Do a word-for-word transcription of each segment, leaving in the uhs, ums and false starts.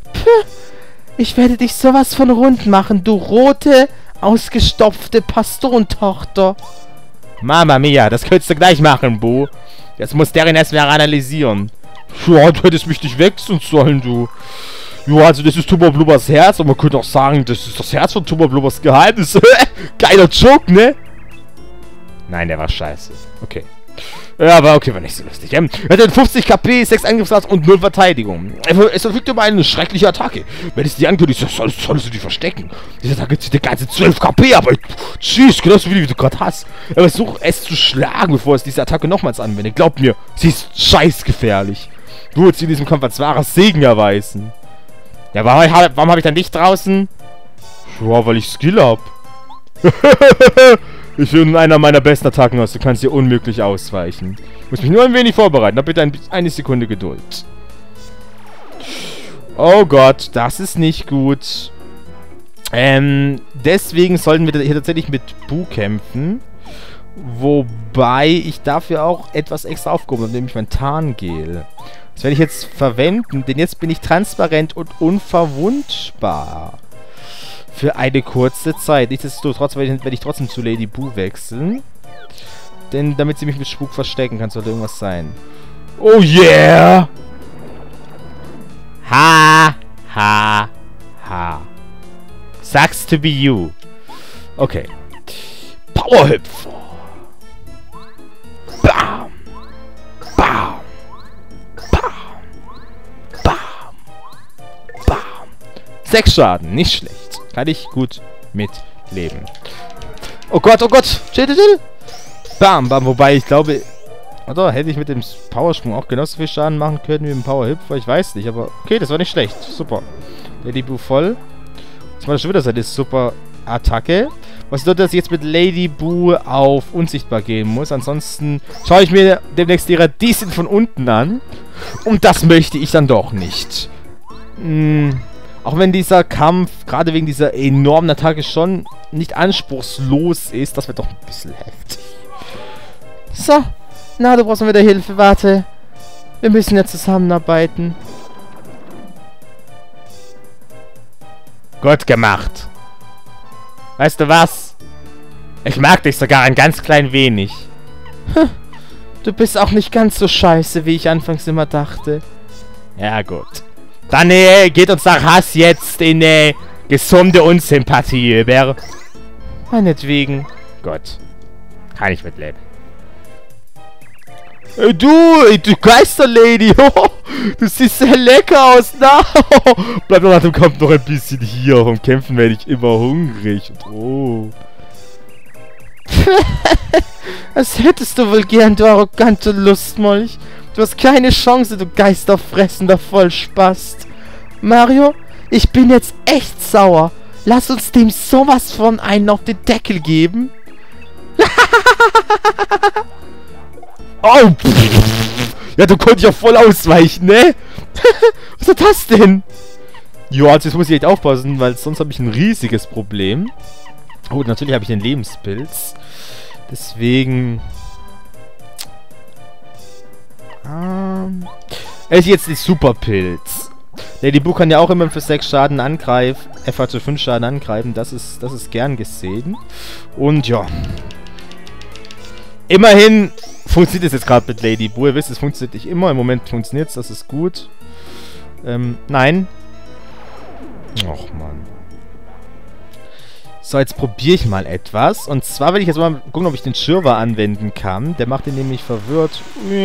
Puh, ich werde dich sowas von rund machen, du rote, ausgestopfte Pastorentochter. Mama mia, das könntest du gleich machen, Bu. Jetzt muss Darren erstmal analysieren. Ja, du hättest mich nicht wechseln sollen, du. Ja, also das ist Tubba Blubbers Herz, aber man könnte auch sagen, das ist das Herz von Tubba Blubbers Geheimnis. Geiler Joke, ne? Nein, der war scheiße. Okay. Ja, aber okay, war nicht so lustig. Er hat fünfzig KP, sechs Angriffslatz und null Verteidigung. Es verfügt über eine schreckliche Attacke. Wenn es dir ankündigt, solltest, solltest du die verstecken. Diese Attacke zieht die ganze zwölf KP, aber tschüss, genauso wie du gerade hast. Aber versuch es zu schlagen, bevor es diese Attacke nochmals anwendet. Glaub mir, sie ist scheißgefährlich. Du willst in diesem Kampf als wahrer Segen erweisen. Ja, warum, warum habe ich dann dich draußen? Ja, weil ich Skill hab. Ich führe einer meiner besten Attacken aus. Du kannst hier unmöglich ausweichen. Ich muss mich nur ein wenig vorbereiten. Hab bitte ein, eine Sekunde Geduld. Oh Gott, das ist nicht gut. Ähm, deswegen sollten wir hier tatsächlich mit Bu kämpfen. Wobei ich dafür auch etwas extra aufgehoben habe, nämlich mein Tarngel. Das werde ich jetzt verwenden, denn jetzt bin ich transparent und unverwundbar. Für eine kurze Zeit. Nichtsdestotrotz werde ich, werde ich trotzdem zu Lady Bu wechseln. Denn damit sie mich mit Spuk verstecken kann, sollte irgendwas sein. Oh yeah! Ha! Ha! Ha! Sucks to be you. Okay. Powerhüpfer! Bam! Bam! Bam! Bam! Bam! Sechs Schaden, nicht schlecht. Kann ich gut mitleben. Oh Gott, oh Gott! Chill, chill! Bam, bam, wobei ich glaube... Oder hätte ich mit dem Powersprung auch genauso viel Schaden machen können wie mit dem Powerhüpfer? Ich weiß nicht, aber... Okay, das war nicht schlecht. Super. Lady Bu voll. Jetzt mal schon wieder seine super Attacke. Was bedeutet, dass ich jetzt mit Lady Bu auf unsichtbar gehen muss. Ansonsten schaue ich mir demnächst ihre Decent von unten an. Und das möchte ich dann doch nicht. Hm... Auch wenn dieser Kampf, gerade wegen dieser enormen Attacke, schon nicht anspruchslos ist, das wird doch ein bisschen heftig. So, na, du brauchst mal wieder Hilfe, warte. Wir müssen ja zusammenarbeiten. Gut gemacht. Weißt du was? Ich mag dich sogar ein ganz klein wenig. Hm, du bist auch nicht ganz so scheiße, wie ich anfangs immer dachte. Ja, gut. Dann äh, geht uns nach Hass jetzt in äh, gesunde Unsympathie über. Meinetwegen. Gut. Kann ich mitleben. Hey, du, ey, du Geisterlady. Du siehst sehr lecker aus. Na, bleib doch nach dem Kampf noch ein bisschen hier. Vom Kämpfen werde ich immer hungrig. Und, oh. Das hättest du wohl gern, du arrogante Lustmolch. Du hast keine Chance, du geisterfressender Vollspast. Mario, ich bin jetzt echt sauer. Lass uns dem sowas von einen auf den Deckel geben. Oh, pff. Ja, du konntest ja voll ausweichen, ne? Was ist das denn? Ja, also jetzt muss ich echt aufpassen, weil sonst habe ich ein riesiges Problem. Oh, natürlich habe ich einen Lebenspilz. Deswegen... Ähm... Es ist jetzt die Superpilz. Lady Bu kann ja auch immer für sechs Schaden angreifen. F hat für fünf Schaden angreifen. Das ist, das ist gern gesehen. Und ja. Immerhin funktioniert es jetzt gerade mit Lady Bu. Ihr wisst, es funktioniert nicht immer. Im Moment funktioniert es. Das ist gut. Ähm, nein. Och, Mann. So, jetzt probiere ich mal etwas. Und zwar will ich jetzt mal gucken, ob ich den Schirrwarr anwenden kann. Der macht ihn nämlich verwirrt.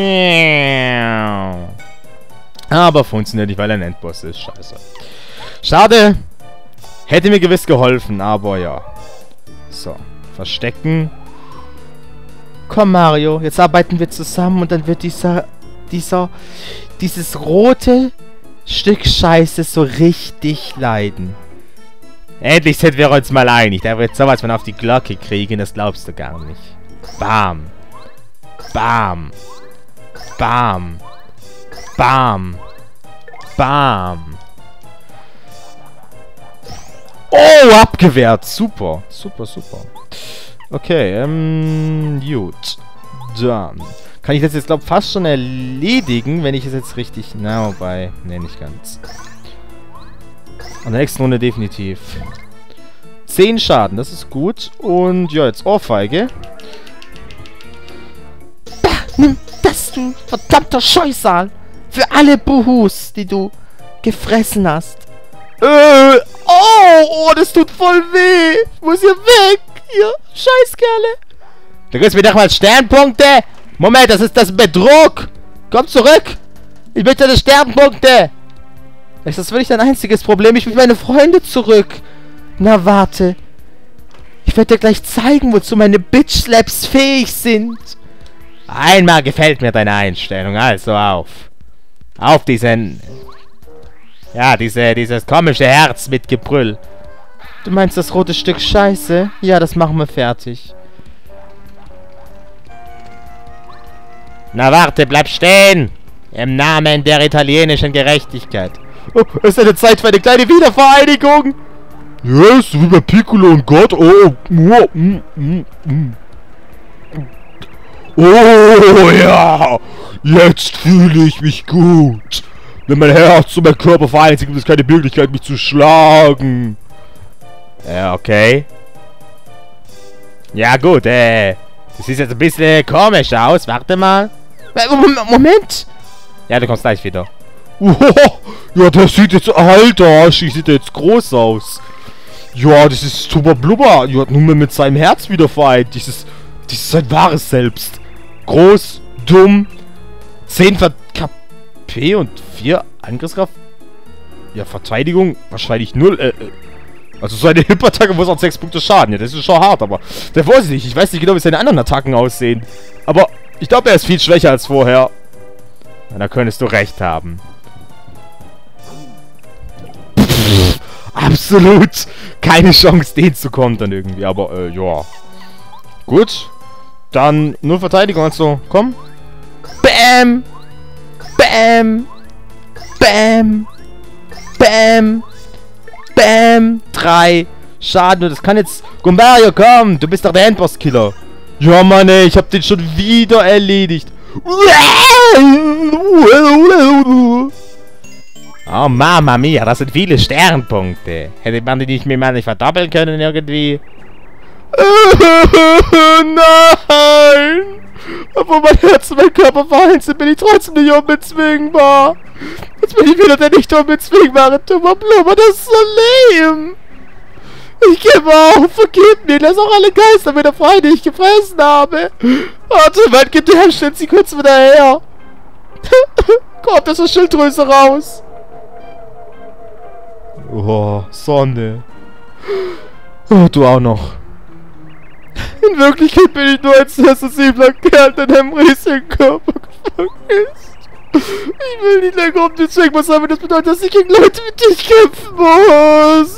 Aber funktioniert nicht, weil er ein Endboss ist. Scheiße. Schade. Hätte mir gewiss geholfen, aber ja. So, verstecken. Komm, Mario. Jetzt arbeiten wir zusammen und dann wird dieser... Dieser... Dieses rote Stück Scheiße so richtig leiden. Endlich sind wir uns mal einig. Da wird sowas von auf die Glocke kriegen, das glaubst du gar nicht. Bam. Bam. Bam. Bam. Bam. Oh, abgewehrt. Super. Super, super. Okay, ähm, gut. Dann kann ich das jetzt, glaube ich, fast schon erledigen, wenn ich es jetzt richtig... Na, wobei... Ne, nicht ganz. An der nächsten Runde definitiv. zehn Schaden, das ist gut. Und ja, jetzt Ohrfeige. Bah, nimm das, du verdammter Scheusal. Für alle Buhus, die du gefressen hast. Äh, oh, oh, das tut voll weh. Ich muss hier weg. Hier, Scheißkerle. Du gibst mir doch mal Sternpunkte. Moment, das ist das Betrug. Komm zurück. Ich möchte deine Sternpunkte. Ist das wirklich dein einziges Problem? Ich will meine Freunde zurück. Na, warte. Ich werde dir gleich zeigen, wozu meine Bitch-Slaps fähig sind. Einmal gefällt mir deine Einstellung. Also auf. Auf diesen... Ja, diese, dieses komische Herz mit Gebrüll. Du meinst das rote Stück Scheiße? Ja, das machen wir fertig. Na warte, bleib stehen! Im Namen der italienischen Gerechtigkeit. Oh, es ist eine Zeit für eine kleine Wiedervereinigung! Yes, wie bei Piccolo und Gott. Oh, oh, mm, mm, mm. Oh ja! Jetzt fühle ich mich gut! Wenn mein Herz und mein Körper vereinigt, gibt es keine Möglichkeit, mich zu schlagen. Ja, okay. Ja, gut, äh. Das sieht jetzt ein bisschen komisch aus. Warte mal. Moment! Ja, du kommst gleich wieder. Oh, ja, der sieht jetzt... Alter, Arschig, sieht jetzt groß aus. Ja, das ist Tubba Blubber. Ja, nur mal mit seinem Herz wieder vereint. Dieses... Dieses ist sein wahres Selbst. Groß, dumm, zehn K P und vier Angriffskraft. Ja, Verteidigung wahrscheinlich null. Äh, also seine Hip-Attacke muss auch sechs Punkte Schaden. Ja, das ist schon hart, aber... Der vorsichtig. Ich weiß nicht genau, wie seine anderen Attacken aussehen. Aber ich glaube, er ist viel schwächer als vorher. Na, da könntest du recht haben. Pff, absolut keine Chance, den zu kontern irgendwie. Aber, äh, ja. Gut. Dann nur Verteidigung, also, komm. Bam! Bam! Bam! Bam! Bam! Drei Schaden. Das kann jetzt... Gumbario, komm! Du bist doch der Endboss-Killer. Ja, Mann, ey. Ich hab den schon wieder erledigt. Oh, Mama mia. Das sind viele Sternpunkte. Hätte man die nicht mehr mal nicht verdoppeln können irgendwie? Nein! Obwohl mein Herz und mein Körper vereint sind, bin ich trotzdem nicht unbezwingbar. Jetzt bin ich wieder der nicht unbezwingbare Tubba Blubber. Das ist so lame. Ich gebe auf. Vergib mir. Lass auch alle Geister wieder frei, die ich gefressen habe. Warte, wann gibt der Herr stellt sie kurz wieder her? Kommt aus der Schilddrüse raus. Oh, Sonne. Oh, du auch noch. In Wirklichkeit bin ich nur ein sehr sensibler Kerl, der in einem riesigen Körper gefangen ist. Ich will nicht länger um den Zwingmas haben, das bedeutet, dass ich gegen Leute wie dich kämpfen muss.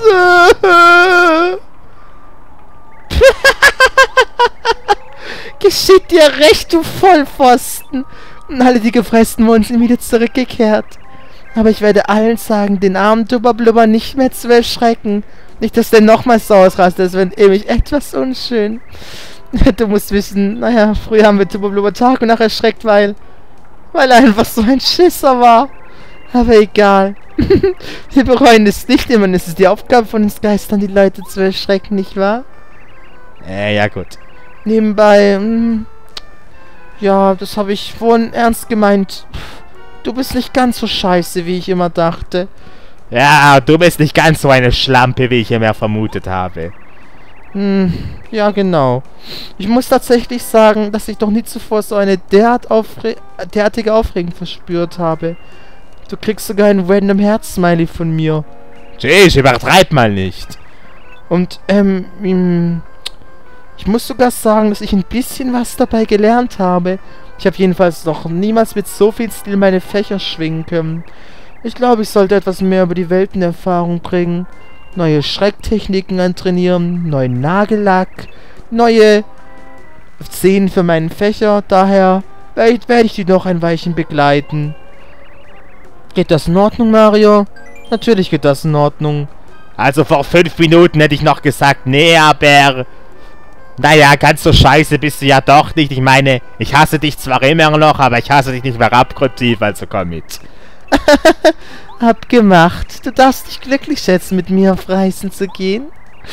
Geschieht dir recht, du Vollpfosten. Und alle, die gefressen wurden, sind wieder zurückgekehrt. Aber ich werde allen sagen, den armen Tubba Blubber nicht mehr zu erschrecken. Nicht, dass der nochmals so ausrastet, das wird ewig etwas unschön. Du musst wissen, naja, früher haben wir Tubba Blubber Tag und Nacht erschreckt, weil... Weil er einfach so ein Schisser war. Aber egal. Wir bereuen es nicht immer. Es ist die Aufgabe von uns Geistern, die Leute zu erschrecken, nicht wahr? Äh, ja gut. Nebenbei, mh, ja, das habe ich vorhin ernst gemeint. Du bist nicht ganz so scheiße, wie ich immer dachte. Ja, du bist nicht ganz so eine Schlampe, wie ich immer vermutet habe. Hm, ja genau. Ich muss tatsächlich sagen, dass ich doch nie zuvor so eine derart aufre derartige Aufregung verspürt habe. Du kriegst sogar ein random Herz-Smiley von mir. Tschüss, übertreib mal nicht. Und, ähm, ich muss sogar sagen, dass ich ein bisschen was dabei gelernt habe. Ich habe jedenfalls noch niemals mit so viel Stil meine Fächer schwingen können. Ich glaube, ich sollte etwas mehr über die Welt in Erfahrung bringen. Neue Schrecktechniken antrainieren, neuen Nagellack, neue Szenen für meinen Fächer. Daher werde werd ich die noch ein Weilchen begleiten. Geht das in Ordnung, Mario? Natürlich geht das in Ordnung. Also vor fünf Minuten hätte ich noch gesagt, nee, aber... Naja, ganz so scheiße bist du ja doch nicht. Ich meine, ich hasse dich zwar immer noch, aber ich hasse dich nicht mehr abgrundtief, also komm mit. Abgemacht. Du darfst dich glücklich schätzen, mit mir auf Reisen zu gehen.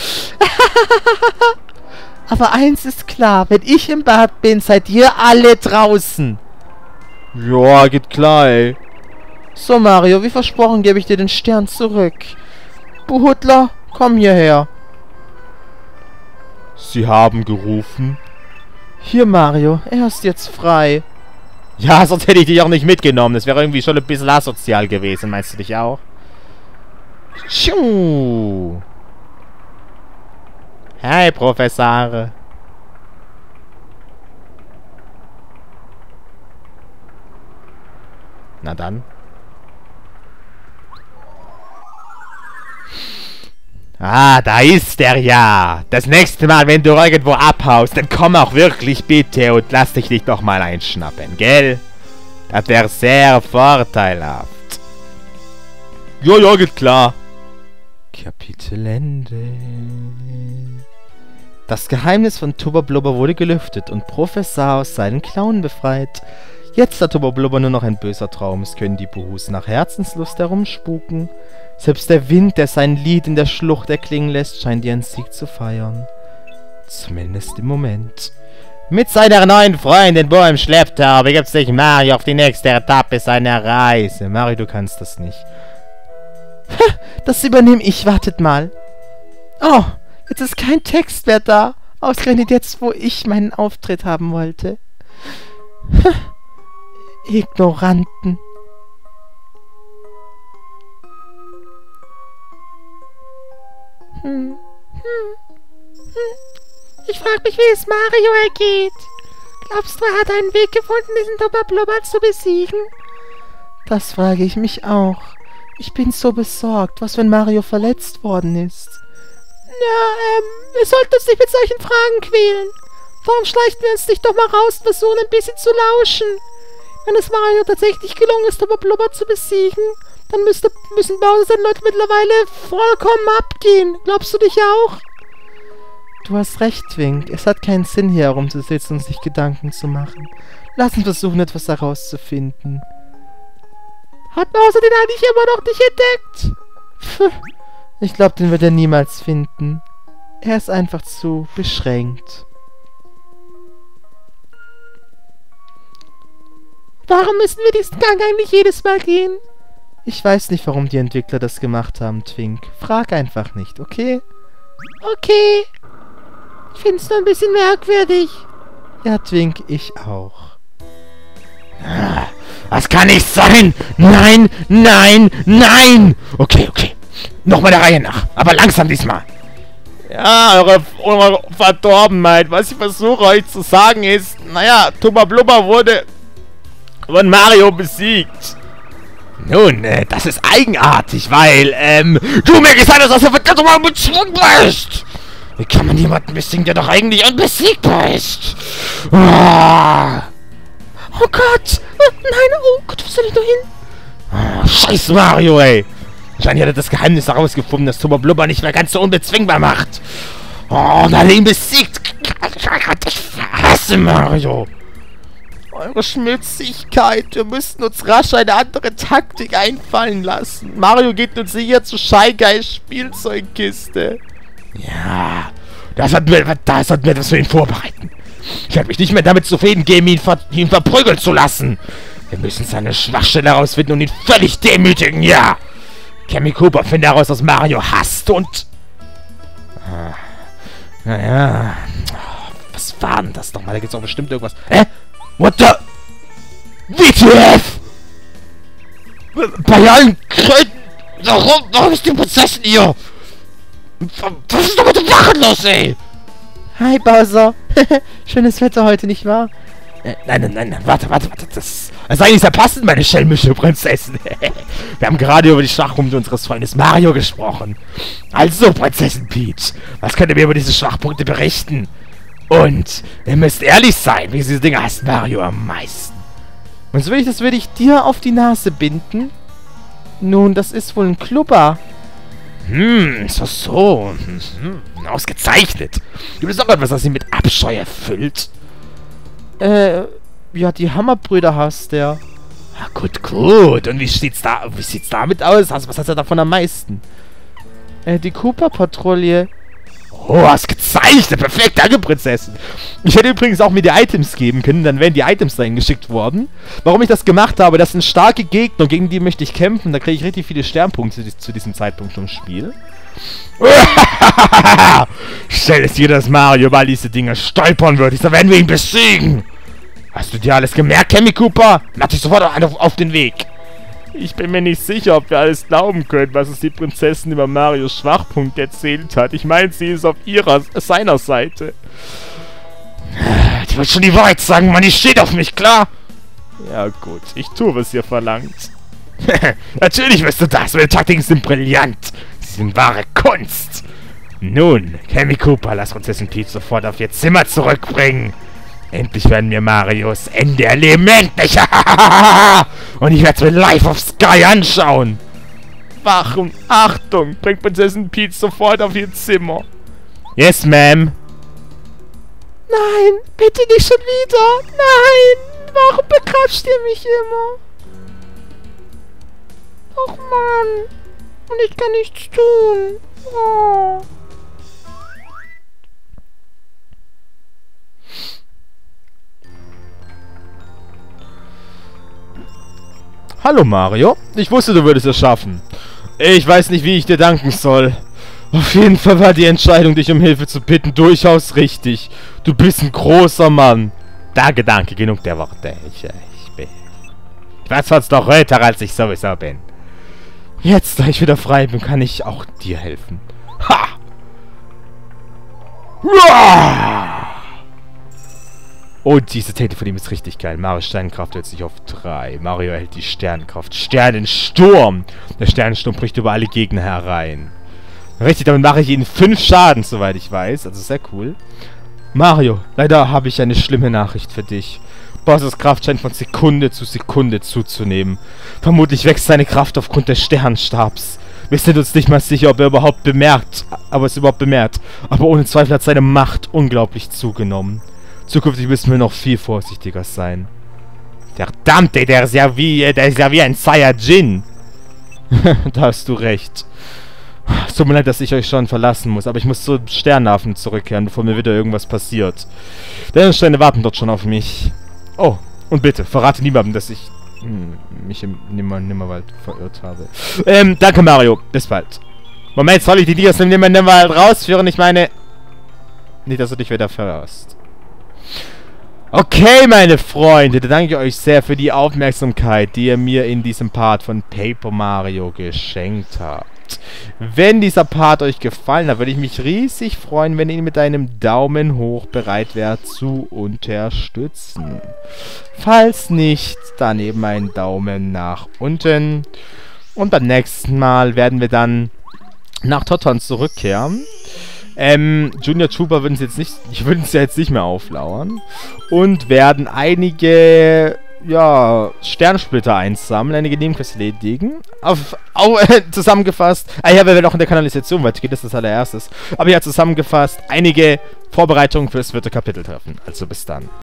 Aber eins ist klar, wenn ich im Bad bin, seid ihr alle draußen. Ja, geht klar, ey. So, Mario, wie versprochen gebe ich dir den Stern zurück. Buhudler, komm hierher. Sie haben gerufen. Hier, Mario, er ist jetzt frei. Ja, sonst hätte ich dich auch nicht mitgenommen. Das wäre irgendwie schon ein bisschen asozial gewesen, meinst du dich auch? Tschu. Hi, Professor. Na dann. Ah, da ist er ja. Das nächste Mal, wenn du irgendwo abhaust, dann komm auch wirklich bitte und lass dich nicht noch mal einschnappen, gell? Das wäre sehr vorteilhaft. Ja, ja, geht klar. Kapitel Ende. Das Geheimnis von Tubba Blubber wurde gelüftet und Professor aus seinen Klauen befreit. Jetzt, da Tubba Blubber nur noch ein böser Traum ist, können die Buhus nach Herzenslust herumspuken. Selbst der Wind, der sein Lied in der Schlucht erklingen lässt, scheint ihren Sieg zu feiern. Zumindest im Moment. Mit seiner neuen Freundin Bo im Schlepptau begibt sich Mario auf die nächste Etappe seiner Reise. Mario, du kannst das nicht. Das übernehme ich, wartet mal. Oh, jetzt ist kein Text mehr da. Ausgerechnet jetzt, wo ich meinen Auftritt haben wollte. Ignoranten. Hm. Hm. Hm. Ich frage mich, wie es Mario ergeht. Glaubst du, er hat einen Weg gefunden, diesen Tubba Blubber zu besiegen? Das frage ich mich auch. Ich bin so besorgt. Was, wenn Mario verletzt worden ist? Na, ähm, wir sollten uns nicht mit solchen Fragen quälen. Warum schleichen wir uns nicht doch mal raus und versuchen, ein bisschen zu lauschen? Wenn es Mario tatsächlich gelungen ist, Tubba Blubber zu besiegen, dann müsste, müssen Bowser seine Leute mittlerweile vollkommen abgehen. Glaubst du dich auch? Du hast recht, Twink. Es hat keinen Sinn, hier herumzusitzen und sich Gedanken zu machen. Lass uns versuchen, etwas herauszufinden. Hat Bowser den eigentlich immer noch nicht entdeckt? Pff, ich glaube, den wird er niemals finden. Er ist einfach zu beschränkt. Warum müssen wir diesen Gang eigentlich jedes Mal gehen? Ich weiß nicht, warum die Entwickler das gemacht haben, Twink. Frag einfach nicht, okay? Okay. Ich finde es nur ein bisschen merkwürdig. Ja, Twink, ich auch. Das kann nicht sein! Nein, nein, nein! Okay, okay. Nochmal der Reihe nach. Aber langsam diesmal. Ja, eure, eure Verdorbenheit. Was ich versuche euch zu sagen ist, naja, Tubba Blubber wurde von Mario besiegt. Nun, äh, das ist eigenartig, weil, ähm, du mir gesagt hast, dass er verdammt mal bezwungen bist! Wie kann man jemanden besiegen, der doch eigentlich unbesiegbar ist? Ah. Oh Gott! Nein, oh Gott, wo soll ich nur hin? Oh, scheiß Mario, ey! Wahrscheinlich hat er das Geheimnis herausgefunden, dass Tubba Blubber nicht mehr ganz so unbezwingbar macht. Oh, und hat ihn besiegt! Ich hasse Mario! Eure Schmutzigkeit, wir müssten uns rasch eine andere Taktik einfallen lassen. Mario geht uns sicher zur Shy Guys Spielzeugkiste. Ja, da sollten wir, da sollten wir etwas für ihn vorbereiten. Ich werde mich nicht mehr damit zufrieden geben, ihn, ver ihn verprügeln zu lassen. Wir müssen seine Schwachstelle herausfinden und ihn völlig demütigen, ja. Cammy Cooper findet heraus, was Mario hasst und... Ah, naja... Was war denn das nochmal? Da gibt's doch bestimmt irgendwas... Hä? What the... W T F? Bei allen Kröten... Warum, warum ist die Prinzessin hier? Was ist doch mit dem Lachen los, ey? Hi, Bowser. Schönes Wetter heute, nicht wahr? Äh, nein, nein, nein, nein, warte, warte, warte. Das, das ist eigentlich sehr passend, meine schelmische Prinzessin. Wir haben gerade über die Schwachpunkte unseres Freundes Mario gesprochen. Also, Prinzessin Peach, was könnt ihr mir über diese Schwachpunkte berichten? Und ihr müsst ehrlich sein, wie diese Dinge hasst Mario am meisten. Und so will ich, das würde ich dir auf die Nase binden. Nun, das ist wohl ein Klubber. Hm, so, so. Hm, ausgezeichnet. Gibt es noch etwas, das sie mit Abscheu erfüllt? Äh, ja, die Hammerbrüder hasst der. Ah, gut, gut. Und wie sieht's da, wie sieht's damit aus? Was, was hast du davon am meisten? Äh, die Koopa-Patrouille. Oh, hast gezeichnet. Perfekt, danke, Prinzessin. Ich hätte übrigens auch mir die Items geben können, dann wären die Items dahin geschickt worden. Warum ich das gemacht habe, das sind starke Gegner, gegen die möchte ich kämpfen. Da kriege ich richtig viele Sternpunkte zu diesem Zeitpunkt im Spiel. Stell es dir, dass Mario über diese Dinge stolpern würde. Da werden wir ihn besiegen. Hast du dir alles gemerkt, Kammy Koopa? Mach dich sofort auf, auf den Weg. Ich bin mir nicht sicher, ob wir alles glauben können, was es die Prinzessin über Marios Schwachpunkt erzählt hat. Ich meine, sie ist auf ihrer, seiner Seite. Ich will schon die Wahrheit sagen, Mann, ich steht auf mich, klar? Ja gut, ich tue, was ihr verlangt. Natürlich wirst du das, meine Taktiken sind brillant. Sie sind wahre Kunst. Nun, Kammy Koopa, lass Prinzessin Peach sofort auf ihr Zimmer zurückbringen. Endlich werden wir Marios Ende erleben. Endlich! Und ich werde es mir live auf Sky anschauen. Wachen, Achtung! Bringt Prinzessin Peach sofort auf ihr Zimmer. Yes, ma'am. Nein, bitte nicht schon wieder. Nein, warum begrapscht ihr mich immer? Och Mann. Und ich kann nichts tun. Oh. Hallo Mario, ich wusste, du würdest es schaffen. Ich weiß nicht, wie ich dir danken soll. Auf jeden Fall war die Entscheidung, dich um Hilfe zu bitten, durchaus richtig. Du bist ein großer Mann. Danke, danke, genug der Worte. Ich, ich bin... Ich war sonst noch älter, als ich sowieso bin. Jetzt, da ich wieder frei bin, kann ich auch dir helfen. Ha! Uah! Und diese Täte von ihm ist richtig geil. Marios Sternenkraft hält sich auf drei. Mario erhält die Sternenkraft. Sternensturm. Der Sternensturm bricht über alle Gegner herein. Richtig, damit mache ich ihnen fünf Schaden, soweit ich weiß. Also sehr cool. Mario, leider habe ich eine schlimme Nachricht für dich. Bowsers Kraft scheint von Sekunde zu Sekunde zuzunehmen. Vermutlich wächst seine Kraft aufgrund des Sternstabs. Wir sind uns nicht mal sicher, ob er überhaupt bemerkt, aber es überhaupt bemerkt. Aber ohne Zweifel hat seine Macht unglaublich zugenommen. Zukünftig müssen wir noch viel vorsichtiger sein. Verdammte, der ist ja wie, der ist ja wie ein Saiyajin. Da hast du recht. Es tut mir leid, dass ich euch schon verlassen muss, aber ich muss zur Sternhafen zurückkehren, bevor mir wieder irgendwas passiert. Deine Sterne warten dort schon auf mich. Oh, und bitte, verrate niemandem, dass ich hm, mich im Nimmer, Nimmerwald verirrt habe. Ähm, danke Mario, bis bald. Moment, soll ich die Dias im Nimmer, Nimmerwald rausführen? Ich meine... Nicht, dass du dich wieder verirrst. Okay, meine Freunde, dann danke ich euch sehr für die Aufmerksamkeit, die ihr mir in diesem Part von Paper Mario geschenkt habt. Wenn dieser Part euch gefallen hat, würde ich mich riesig freuen, wenn ihr ihn mit einem Daumen hoch bereit wärt zu unterstützen. Falls nicht, dann eben einen Daumen nach unten. Und beim nächsten Mal werden wir dann nach Toton zurückkehren. Ähm, Junior Trooper würden es jetzt nicht, ich würde es ja jetzt nicht mehr auflauern. Und werden einige, ja, Sternsplitter einsammeln, einige Nebenquests erledigen. Auf, auf äh, zusammengefasst, ah ja, wir werden auch in der Kanalisation weitergehen, das ist das allererstes. Aber ja, zusammengefasst, einige Vorbereitungen für das vierte Kapitel treffen. Also bis dann.